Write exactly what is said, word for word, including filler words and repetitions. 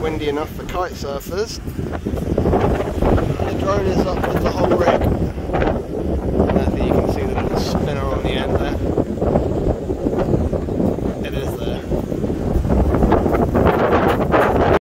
windy enough for kite surfers. The drone is up with the whole rig.